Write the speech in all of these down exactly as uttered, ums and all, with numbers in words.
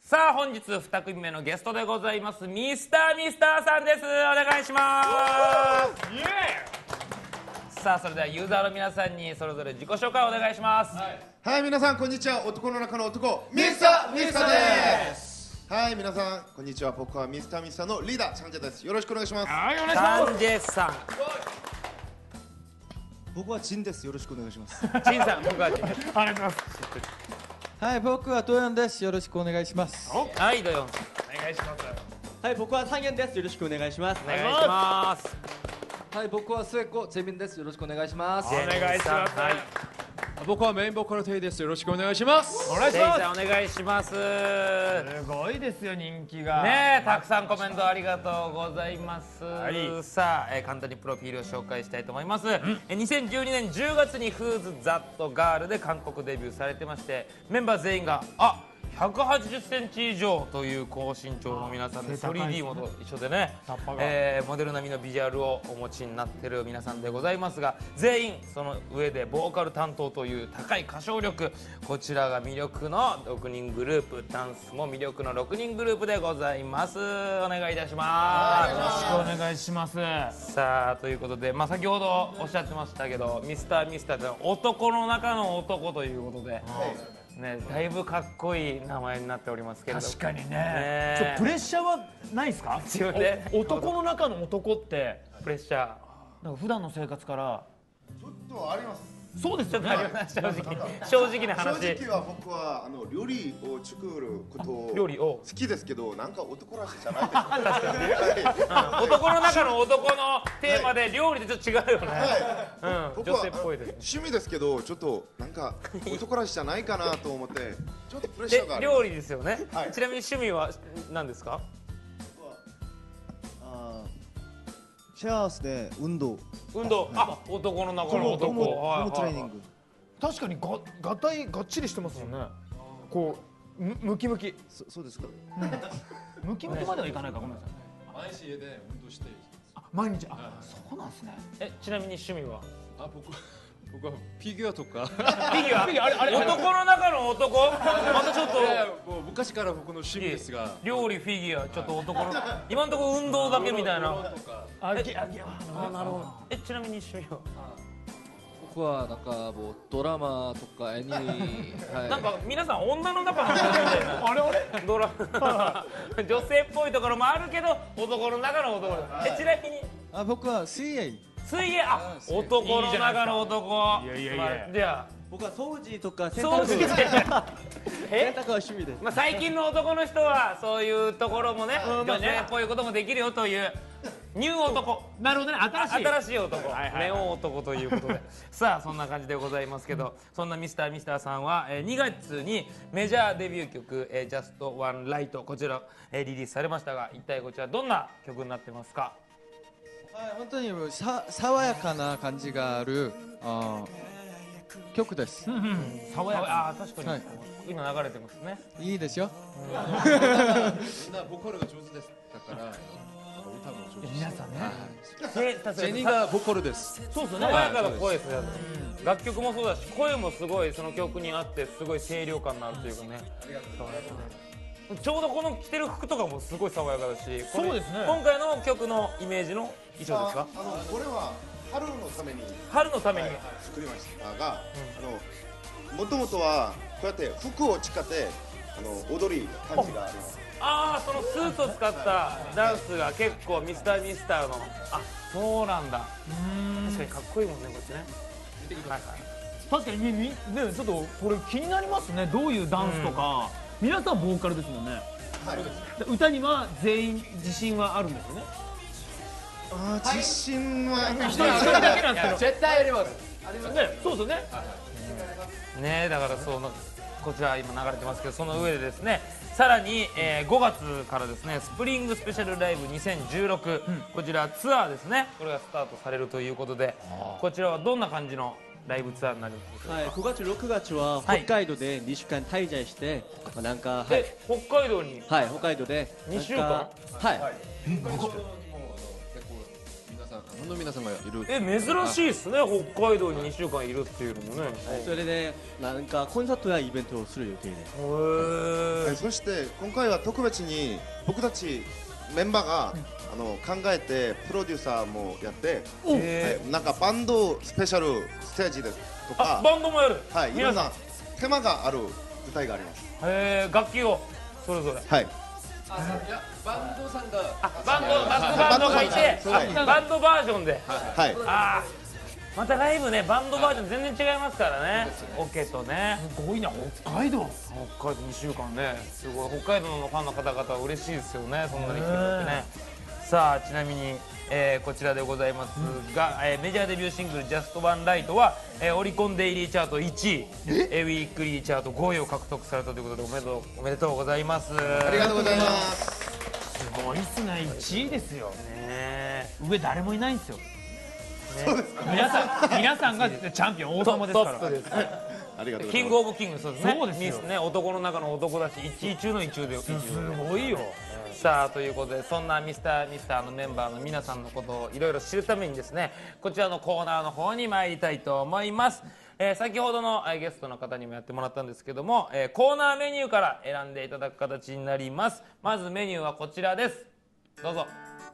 さあ本日に組目のゲストでございますミスターミスターさんです。お願いします。イエーイ。さあそれではユーザーの皆さんにそれぞれ自己紹介をお願いします。 はい、はい、皆さんこんにちは。男の中の男ミスターミスターです。はい、皆さんこんにちは。僕はミスターミスターのリーダーチャンジェです。よろしくお願いします。 はい、お願いします。チャンジェさん。 僕はジンです。よろしくお願いします。 ジンさん、僕はジンです。ありがとうございます。 はい、僕はドヨンです。よろしくお願いします。 はい、ドヨン。お願いします。 はい、僕はサンゲンです。よろしくお願いします。 お願いします。 はい、僕は末っ子ジェミンです。よろしくお願いします。 お願いします。はい。 僕はメインボーカルテイです。よろしくお願いします。 お願いします。お願いします。 すごいですよ、人気がねえ、たくさんコメントありがとうございます。はい、さあ、えー、簡単にプロフィールを紹介したいと思います。うん、えにせんじゅうにねんじゅうがつにフーズザットガールで韓国デビューされてまして、メンバー全員があひゃくはちじゅっセンチ以上という高身長の皆さんで スリーディー もと一緒でね、えー、モデル並みのビジュアルをお持ちになっている皆さんでございますが、全員その上でボーカル担当という高い歌唱力、こちらが魅力のろくにんグループ、ダンスも魅力のろくにんグループでございます。お願いいたします。 よろしくお願いします。 さあということで、まあ、先ほどおっしゃってましたけど、ミスターミスターって男の中の男ということで、はいね、だいぶかっこいい名前になっておりますけれど。 確かにね。ね、プレッシャーはないですか？ 自分で男の中の男ってプレッシャー。 なんか普段の生活からちょっとあります。 そうですよね。 正直正直な話。 正直は僕はあの料理を作ること料理を好きですけど、なんか男らしいじゃないですか。 はい、男の中の男のテーマで料理でちょっと違うよね。 はい、 うん、女性っぽいです。 趣味ですけど、ちょっとなんか男らしいじゃないかなと思ってちょっとプレッシャーがある。 料理ですよね。 はい、 ちなみに趣味は何ですか？ シェアハウスで運動。 運動。あ、男の中の男。 このトレーニング。 確かにががたいがっちりしてますもんね。こうむムキムキ。 そそうですか。 ムキムキまではいかないか、ごめんなさい。 毎日家で運動して。 あ、毎日。あ、そうなんですね。 え、ちなみに趣味は？ あ、僕僕はフィギュアとか。 フィギュア？フィギュアあれあれ男の中の男？またちょっともう昔から僕の趣味ですが。 料理、フィギュア、ちょっと男の今のところ運動だけみたいな。 あ、 え、あ、なるほど。え、ちなみに趣味は？ 僕はなんかもうドラマとかアニメ、はい、 なんか皆さん女の中の人みたいな。あれあれ？ドラマ女性っぽいところもあるけど男の中の男。え、ちなみにあ、僕は水泳。 水泳、あ、男の中の男。 いやいやいや。 じゃあ僕は掃除とか洗掃除で。 濯洗濯は趣味です。 まあ最近の男の人はそういうところもね、女性っぽいこともできるよというニュー男。 なるほどね、新しい新しい男、ネオン男ということでさあそんな感じでございますけど、そんなミスターミスターさんはにがつにメジャーデビュー曲「ジャストワンライト」こちらリリースされましたが、一体こちらどんな曲になってますか？ はい、本当にさ爽やかな感じがあるあ曲です。 爽やか。あ、確かに、はい、今流れてますね。 いいですよ。 みんなボーカルが上手です。だから歌も上手。 皆さんね。 ジェニーがボーカルです。 そうですね。爽やかな声ですね。楽曲もそうだし、声もすごいその曲に合ってすごい清涼感のあるというかね。ちょうどこの着てる服とかもすごい爽やかだし、 そうですね。 今回の曲のイメージの衣装ですか？ あのこれは春のために春のために作りましたが、あのもともとはこうやって服を使ってあの踊り感じがあります。 ああ、そのスーツを使ったダンスが結構ミスターミスターの、あ、そうなんだ。確かにかっこいいもんね、こっちね。見てください。 確かにみみね、ちょっとこれ気になりますね。どういうダンスとか。皆さんボーカルですもんね。 はい。 歌には全員自信はあるんですよね。 ああ、自信は一人一人だけなんですけど。 絶対あります。 ありますね。そうですよね。 ねえ、だからそのこちら今流れてますけど、その上でですね、さらに、えー、ごがつからですね、スプリングスペシャルライブにせんじゅうろく、うん、こちらツアーですね、これがスタートされるということで、こちらはどんな感じのライブツアーになるんですか？ はい、くがつろくがつは北海道でにしゅうかん滞在して、まあ、なんか、はい、 北海道に、 はい、北海道でにしゅうかん、 はい、 結構皆さん本の皆さんがいる。 え珍しいですね、北海道ににしゅうかんいるっていうのもね。 それでなんかコンサートやイベントをする予定で。 はい、そして今回は特別に僕たちメンバーが、あの考えてプロデューサーもやって、 えはい、なんかバンドスペシャルステージですとあか、 バンドもやる。 はい、いろんなテーマがある舞台があります。 へえ楽器をそれぞれ。 はい。 いやバンドさんがあバンドバックバンドがいて、 はいあバンドバージョンで。 はい。 ああまたライブねバンドバージョン全然違いますからね。オケとね。 すごいな北海道。 北海道にしゅうかんねすごい。北海道のファンの方々は嬉しいですよね、そんなに来てくれてね。さあちなみに、えーこちらでございますが、えーメジャーデビューシングル「ジャストワンライトは、えーオリコンデイリーチャートいちい、えーウィークリーチャートごいを獲得されたということでおめでとうおめでとうございます。 ありがとうございます。 すごいっすねいちいですよ。 ね上誰もいないんですよ。皆さん皆さんがチャンピオン王様ですから。 トップです。 ありがとうござキいます。 ングオブキングそうですね。 そうですよミスね男の中の男だしいちい中のいちいで。 すごいよ。 さあということでそんなミスターミスターのメンバーの皆さんのことをいろいろ知るためにですねこちらのコーナーの方に参りたいと思います。えー先ほどのえーゲストの方にもやってもらったんですけども、えーコーナーメニューから選んでいただく形になります。まずメニューはこちらです。どうぞ。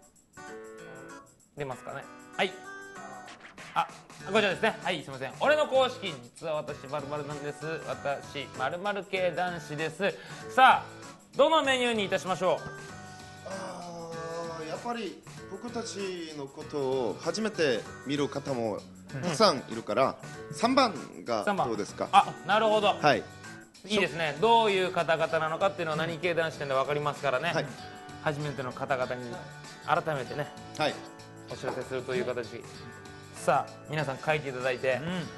出ますかね。はい。あ、こちらですね。はい、すみません。俺の公式、実は私バルバルなんです。私まるまる系男子です。さあ、どのメニューにいたしましょあーやっぱり僕たちのことを初めて見る方もたくさんいるから、さんばんがさんばんどうですか。 あ、なるほど。 はい。 いいですね。どういう方々なのかっていうのは何系男子店で分かりますからね。 はい初めての方々に改めてね、 はい。 お知らせするという形。さあ、皆さん書いていただいて。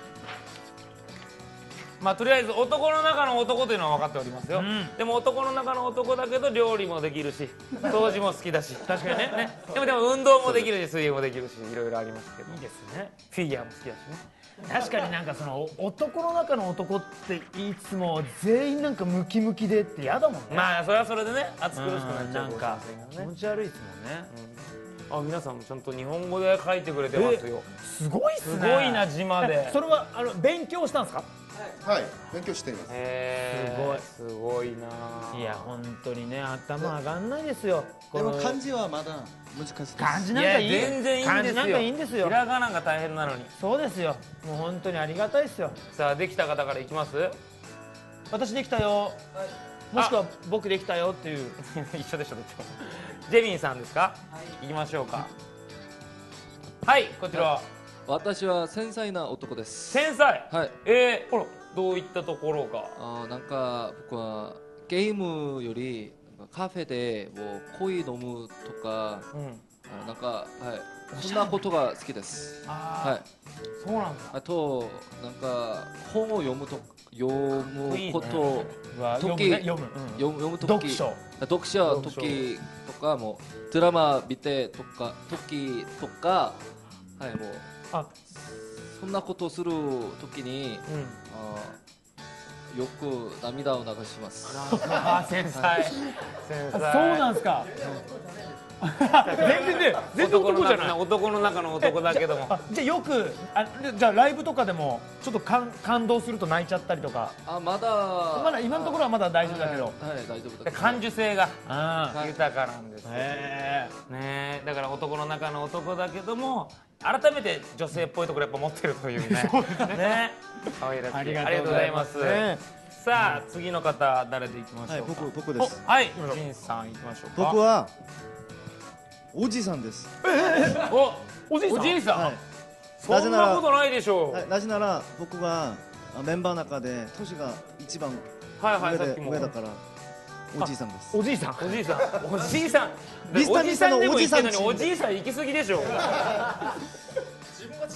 まあとりあえず男の中の男というのは分かっておりますよ、 んでも男の中の男だけど料理もできるし掃除も好きだし確かにねねでもでも運動もできるし水泳もできるしいろいろありますけどいいですね。 フィギュアも好きだしね確かになんかその男の中の男って言いつつも全員なんかムキムキでって嫌だもんね。 まあそれはそれでね暑苦しくなっちゃうなんか気かもしれませんがね持ち悪いですもんね。 あ皆さんもちゃんと日本語で書いてくれてますよすごいっすね。 すごいな字までえそれはあの勉強したんですか。 はい。勉強しています。 へーすごいないや本当にね頭上がんないですよ。 でもこの漢字はまだ難しいです。 漢字いやなんかいい全然いいんですよ漢字なんかいいんですよひ。らがなが大変なのにそうですよ。もう本当にありがたいですよ。 さあできた方からいきます私できたよ。もしくは僕できたよっていう。 一緒でしょどっちもジェミンさんですか、はい、行きましょうかはいこちら、はい、 私は繊細な男です。 繊細はい。 えー、ほらどういったところがあーなんか僕はゲームよりなんかカフェでもうコーヒー飲むとか、 うんあなんかはいそんなことが好きです。 あはい。 そうなんだあとなんか本を読むと読むことうわ読む時ね読む。うん読む読むとき読書。 読書時とかもドラマ見てとか時とかはいもうあそんなことをするときにうんあよく涙を流します。 あー繊細繊細あそうなんですか。全然ね全然男の男じゃない。 男の中の男だけどもあじゃあよくあじゃあライブとかでもちょっと感感動すると泣いちゃったりとか。 あまだまだ今のところはまだ大丈夫だけど。 はい、はい大丈夫だけど感受性があはい豊かなんですよへねだから男の中の男だけども改めて女性っぽいところやっぱ持ってるというねそうですね可愛らしいありがありがとうございますねさあ次の方誰でいきましょうか、 はい僕僕ですおはい仁さんいきましょうか僕はおじさんです。 おおじいさんおじいさん、 はいそんなことないでしょうはい、なぜなら僕があメンバーの中で年が一番はいはい上でさっきも上だからおじいさんです。 おじいさん。 おじいさんおじいさんミスターミスターのでも言ってんのにおじおじいさん行き過ぎでしょ自分がちょっと自分で自分になんか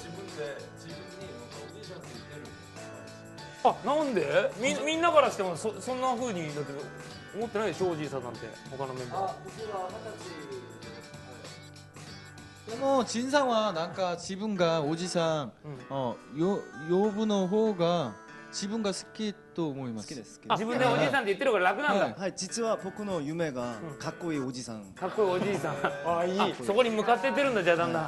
おじいちゃんって言ってる。 あなんでみみんなからしてもそそんな風にだって思ってないでしょおじいさんなんて他のメンバーあ僕は二十歳でも陳さんはなんか自分がおじさん、어よ呼ぶの方が自分が好きと思います。好きです。 自分でおじいさんって言ってるから楽なんだ、 はい、はい、実は僕の夢がかっこいいおじさん。 かっこいいおじいさんあいいそこに向かってってるんだじゃあだんだん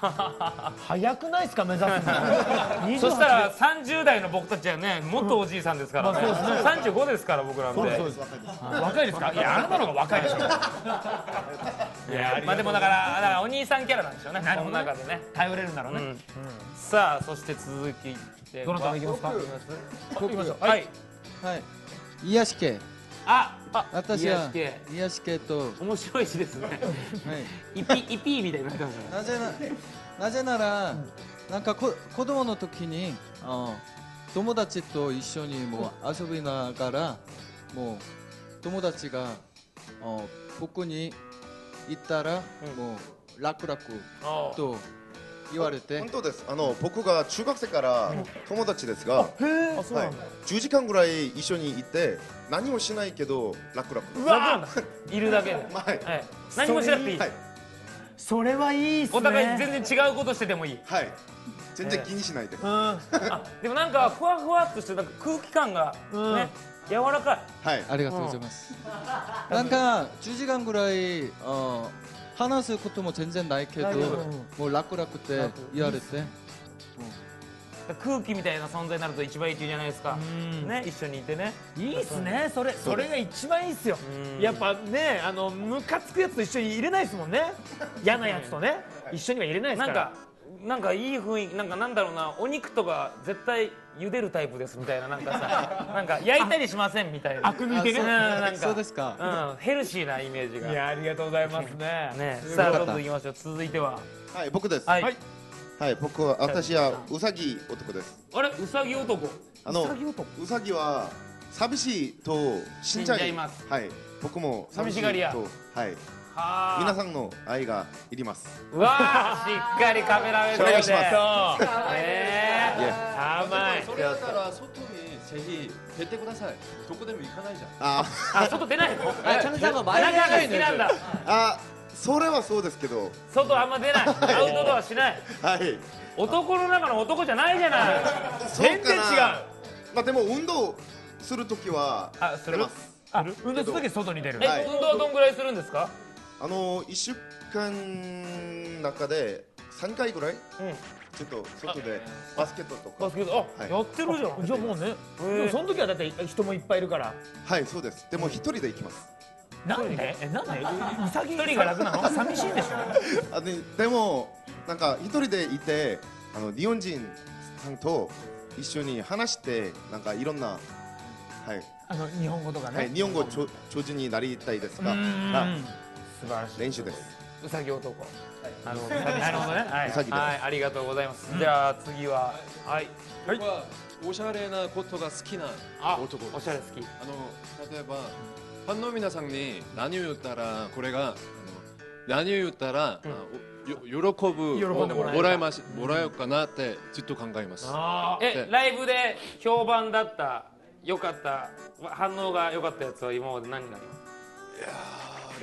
早くないですか目指すのそしたらさんじゅう代の僕たちはねもっとおじいさんですからね、さんじゅうごですから僕なんで。 若いですか？いやあなたの方が若いでしょ。いやまあでもだからだからお兄さんキャラなんでしょうね、この中でね。 頼れるんだろうね。 さあそして続きでどなたがいきますか？ 僕はいはい癒し系ああ私は癒し系癒し系と、はい、 面白い詩ですねイピイピーみたいになってますね。 なぜななぜなら、なんかこ子供の時にあ友達と一緒にもう遊びながらもう友達があ僕に言ったら、もう楽々と言われて。 本当です。あの僕が中学生から友達ですが、 へえ、そうなんだ。 じゅうじかんぐらい一緒にいて何もしないけど楽々。 うわいるだけで、 はいはい、何もしなくていい、 はいそれはいいっすね。 お互い全然違うことしててもいい。 はい。全然気にしないで。 あでもなんかふわふわっとしてなんか空気感がね柔らかい。 はい。 ありがとうございます。なんかじゅうじかんぐらいあ話すことも全然ないけど、もう楽々って言われて。 空気みたいな存在になると一番いいって言うじゃないですか。ね、一緒にいてね。 いいっすね。それそれが一番いいっすよ。やっぱね、あのムカつくやつと一緒に入れないですもんね。嫌なやつとね、一緒には入れないですから。 なんかなんかいい雰囲気、なんかなんだろうな、お肉とか絶対茹でるタイプですみたいな、なんかさ、なんか焼いたりしませんみたいな。 あく抜いてね。 なんかそうですか。 うん、ヘルシーなイメージが。 いやありがとうございますね。 ね、さあどんどん行きましょう。続いては。 はい、僕です。 はい。 はい、僕は私はうさぎ男です。 あれ、うさぎ男。 あのうさぎ男。 うさぎは寂しいと死んじゃい。 死んじゃいます。 はい。僕も寂しいと。 寂しがり屋はい。 はあ。 皆さんの愛がいります。 うわあ、しっかりカメラ目線で。 お願いしますそう。 ええ。甘い。 それだったら外にぜひ出てください。どこでも行かないじゃん。 ああ、外出ないの。 あチャンネルさんは前中が好きなんだ。 あ、それはそうですけど。 外あんま出ない。アウトドアしない。 はい。 男の中の男じゃないじゃない。 全然違う。 まあでも運動するときはあ、する。 出ます。 あ、運動するとき外に出る。 え、 はい運動はどんぐらいするんですか。 あの一週間の中で三回ぐらいうん。 ちょっと外でバスケットとか。 バスケット、あ、 はいやってるじゃん。 じゃあもうね。でもその時はだって人もいっぱいいるから。 はい、そうです。でも一人で行きます。 なんで？え、なんで？うさぎ一人が楽なの。 寂しいんでしょ。 あででもなんか一人でいてあの日本人さんと一緒に話してなんかいろんなはいあの日本語とかね。 はい日本語ちょ上手になりたいですが、 うんはい素晴らしい。 練習です。 うさぎ男。なるほど。なるほどね。はうさぎですはい、ありがとうございます。じゃあ次は、はい。 僕はおしゃれなことが好きなあ、 男です。 おしゃれ好き。 あの例えばファンの皆さんに何を言ったらこれがあの何を言ったら、 うんあよ喜ぶ喜んでもらえるもらえますもらえるかなってずっと考えます。 あえ、ライブで評判だった、良かった、反応が良かったやつは今まで何になります。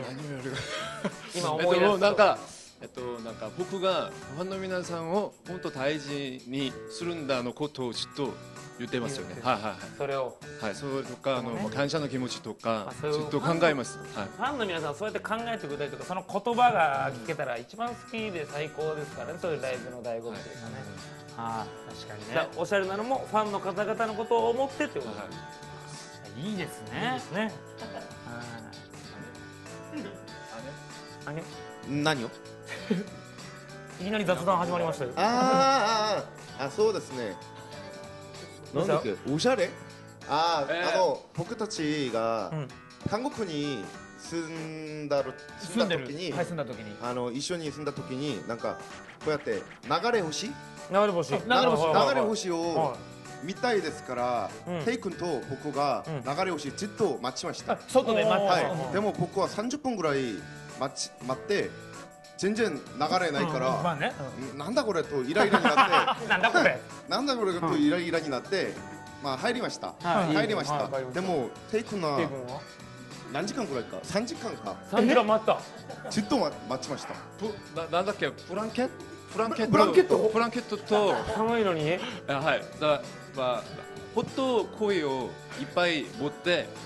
何をやる今えっと思い出すと。 なんかえっとなんか僕がファンの皆さんを本当大事にするんだのことをずっと言ってますよね。はいはいはい。 それを。 はい、それとかあの感謝の気持ちとかあそういうずっと考えます。はい。 ファンの皆さんそうやって考えてくれたりとか、その言葉が聞けたら一番好きで最高ですからね。そういうライブの醍醐味というかね。ああ、確かにね。おしゃれなのもファンの方々のことを思ってってことですね。いいですね。ね。あげ。 何を？ いきなり雑談始まりましたよ。 あーあーあーあそうですね。なんだっけおしゃれ？あー、 えーあの僕たちがうん韓国に住んだる住んでる。 住んだ時にはい、住んだ時に。 あの一緒に住んだ時になんかこうやって流れ星流れ星。流流れ星流れ星をは見たいですから、 うんテイ君と僕がうん流れ星ずっと待ちました。 あ、外で待って。 はい。でも僕はさんじゅっぷんぐらい待ち待って全然流れないかまら、 あね。 んなんだこれとイライラになっなんだこれ。 て、なんだこれとイライラになって、まあ入りました。 はい入りましたはいわかり。ましたでもテイ君はケイ君は何時間ぐらいか、さんじかんかさんじかん待った。 ずっとま待ちました。 プななんだっけブランケットブランケットブランケットブランケットと寒いのに。 あはいだまあホットコーヒーをいっぱい持って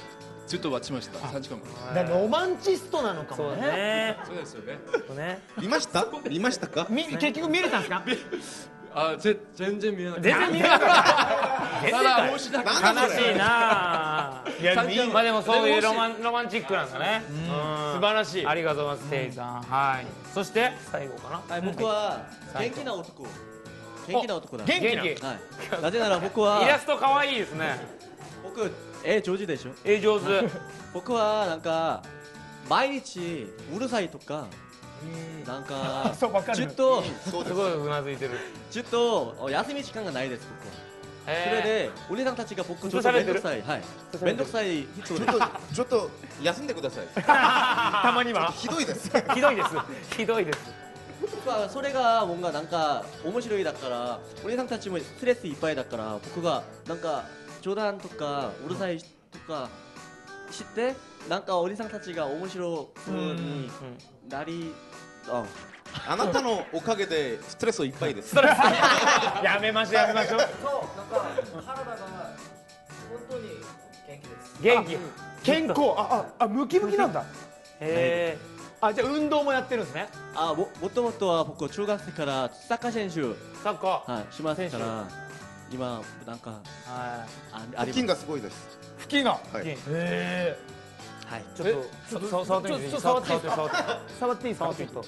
ずっと待ちました。さんじかんも。 だからロマンチストなのかそうもね。 ねそうですよね。 そうね見ました見ましたか？ み結局見れたんですか？ あ、ぜ全然見えない。 全然見れなかったただ面白い。 なんだそれ悲しいないやみんまあでもそういうロマンロマンチックなんだね素晴らしい。 ありがとうございますテイさんはいそして最後かなはい、僕は元気な男。元気な男だ。 元気な元気はい。なぜなら僕はイラスト可愛いですね僕絵上手でしょ。 え上手僕はなんか毎日うるさいとかなんかそうわかるちょっとそうですすごいうなずいてるちょっと休み時間がないです僕は。それへでお姉さんたちが僕ちょっと面倒くさいはい面倒くさい人でちょっとちょっと休んでください。 たまにはひどいです。 ーひどいですひどいです僕はそれが뭔가なんか面白いだからお姉さんたちもストレスいっぱいだから僕がなんか冗談とかうるさいとか知ってなんかお姉さんたちが面白そうになりああなたのおかげでストレスいっぱいです。 やめましょうやめましょう。 そうなんか体が本当に元気です元気健康あああムキムキなんだ。 へあじゃあ運動もやってるんですね。 あももともとは僕中学生からサッカー選手ーサッカーはいしますから今なんかはああ腹筋りますがすごいです。 腹筋が。 はい。 へえ。 はいいちょっとちょっと触ってみていいちょっと触っていいですか触って触っていいですか？ 触ってちょっと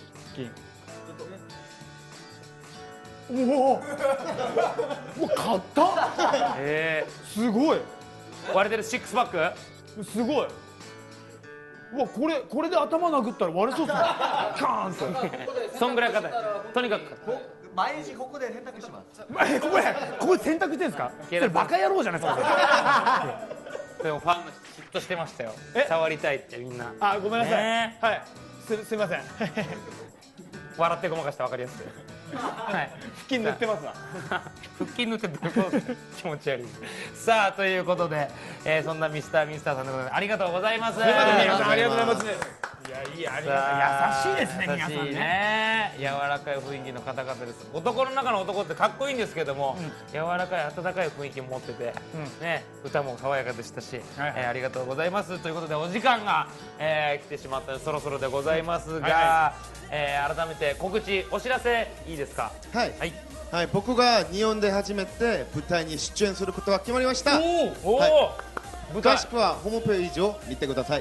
おお。もう買った。 へすごい。 ー割れてるシックスパックすごい。うわこれこれで頭殴ったら割れそうですね。カーンと。 そんぐらい硬いとにかく毎日ここで洗濯しますえここでここで洗濯してんですか？それバカ野郎じゃないですか。 でもファンが嫉妬してましたよえ触りたいってみんなあごめんなさい。 ねはい。すすみません。 笑ってごまかして分かりやすいはい腹筋塗ってますわ。 腹筋塗ってどういうことですか気持ち悪いさあということで、えー、そんなミスターミスターさんでございますありがとうございますすみません皆さんあありがとうりがとうございございます。いやいいありさあがとう優しいですね皆さん優しいね。 ね柔らかい雰囲気の方々です男の中の男ってかっこいいんですけども、柔らかい温かい雰囲気も持ってて、ね、歌も爽やかでしたし、 はいはいえーありがとうございますということでお時間が、えー来てしまったのでそろそろでございますが、 はいはえー改めて告知お知らせいいですかはい。 はいはい。僕が日本で初めて舞台に出演することが決まりました。 おお、 はい舞台詳しくはホームページを見てください。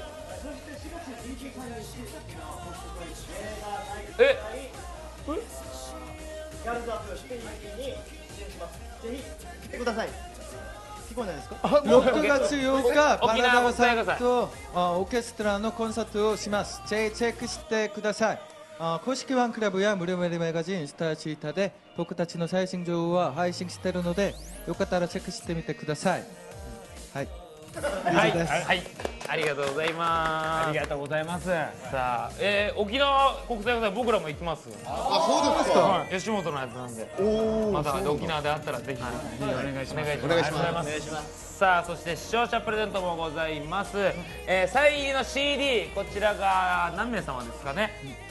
えろくがつようか沖縄パラダワさ沖縄んとあオーケストラのコンサートをします。ぜひチェックしてください。あ公式ファンクラブや無料メールマガジンスターシータで僕たちの最新情報は配信しているのでよかったらチェックしてみてください。はいはい、 以上です。 はい、ありがとうございますありがとうございます。 さあ、えー、沖縄国際映画祭僕らも行きますあ、そうですか。 吉本のやつなんでおお。 また沖縄であったらぜひ、 お願いします。 お願いしますお願いします。 さあそして視聴者プレゼントもございます、えー、サイン入りの シーディー こちらが何名様ですかね、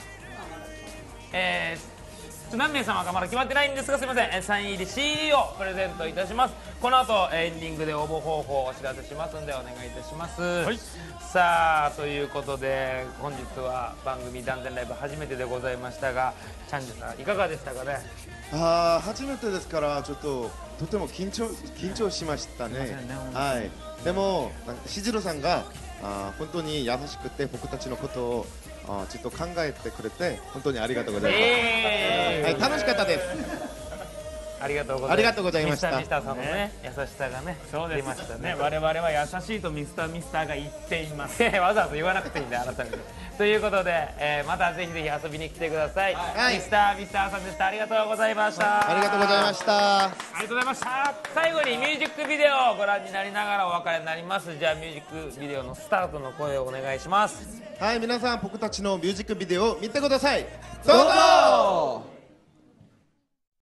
えー何名様かまだ決まってないんですがすみません、えーサイン入り シーディー をプレゼントいたします。この後エンディングで応募方法をお知らせしますんでお願いいたします、さあということで本日は番組断然ライブ初めてでございましたがチャンジさんいかがでしたかね。 ああ、初めてですからちょっととても緊張緊張しましたね。はい。でもなんかしずるさんがあー本当に優しくて僕たちのことをあーちょっと考えてくれて本当にありがとうございます。 えーはい、楽しかったです。 ありがとうございます。 ありがとうございましたミスターミスターさんのね、優しさがね、 そうです出ましたね。 ね。我々は優しいとミスターミスターが言っています。 わざわざ言わなくていいんだよ、改めて。ということで、えーまたぜひぜひ遊びに来てください。 はいミスターミスターさんでした。ありがとうございました。 ありがとうございました。 ありがとうございました。 最後にミュージックビデオをご覧になりながらお別れになります。じゃあミュージックビデオのスタートの声をお願いします。 はい、皆さん僕たちのミュージックビデオを見てください。どうぞ。